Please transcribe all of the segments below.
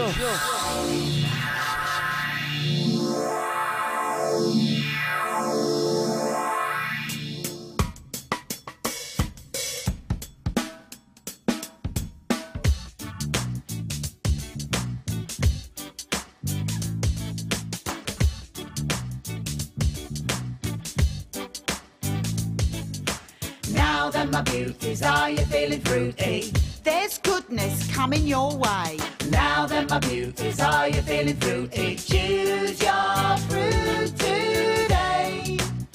Now then, my beauties, are you feeling fruity? There's goodness coming your way. Now then, my beauties, are you feeling fruity? Choose your fruit today.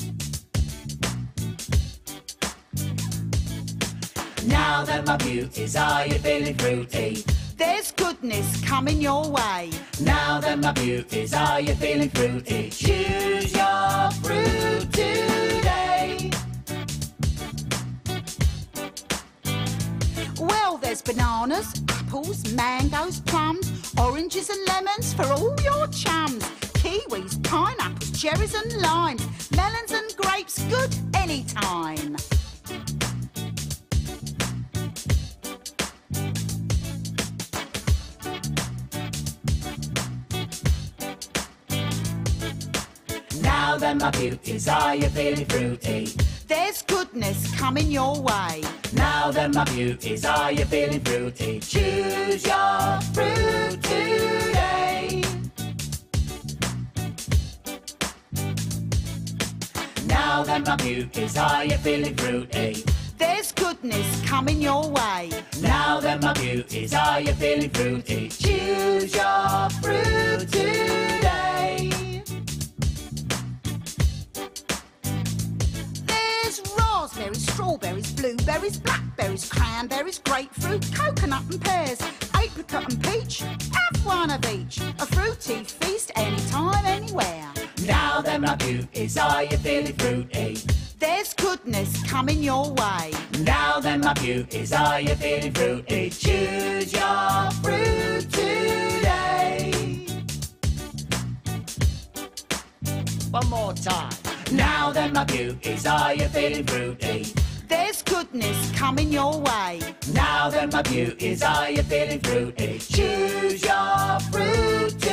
Now then, my beauties, are you feeling fruity? There's goodness coming your way. Now then, my beauties, are you feeling fruity? Choose your fruit today. Well, there's bananas, apples, mangoes, plums, oranges and lemons for all your chums. Kiwis, pineapples, cherries and limes, melons and grapes, good anytime. Now then, my beauties, are you feeling fruity? There's goodness coming your way. Now then, my beauties, are you feeling fruity? Choose your fruit today. Now then, my beauties, are you feeling fruity? There's goodness coming your way. Now then, my beauties, are you feeling fruity? Choose your fruit today. There's raspberries, strawberries, blueberries, blackberries, cranberries, grapefruit, coconut and pears, apricot and peach. Have one of each. A fruity feast anytime, anywhere. Now then, my beauties, are you feeling fruity? There's goodness coming your way. Now then, my beauties, are you feeling fruity? Choose your fruit today. One more time. Now then, my beauties, are you feeling fruity? There's goodness coming your way. Now then, my beauties, are you feeling fruity? Choose your fruit